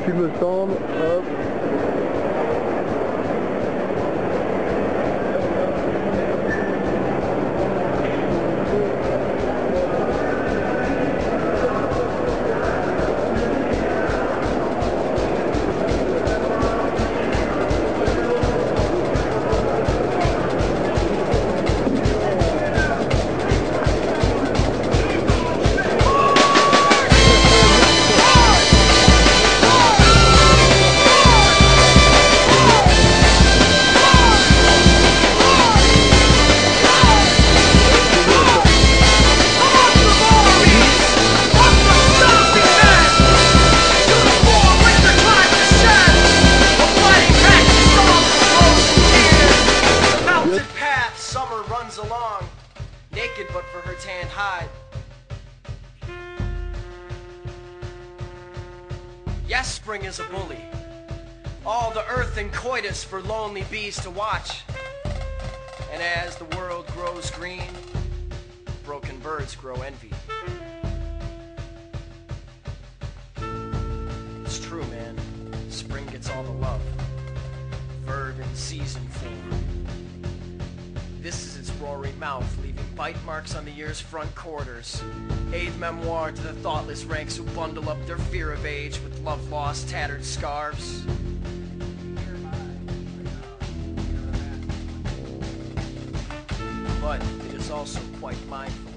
tu me semble, hop. Summer runs along, naked but for her tanned hide. Yes, spring is a bully. All the earth and coitus for lonely bees to watch. And as the world grows green, broken birds grow envy. It's true, man. Spring gets all the love. Verb in season form. This is its roaring mouth, leaving bite marks on the year's front quarters. Aid memoir to the thoughtless ranks who bundle up their fear of age with love-lost, tattered scarves. But it is also quite mindful.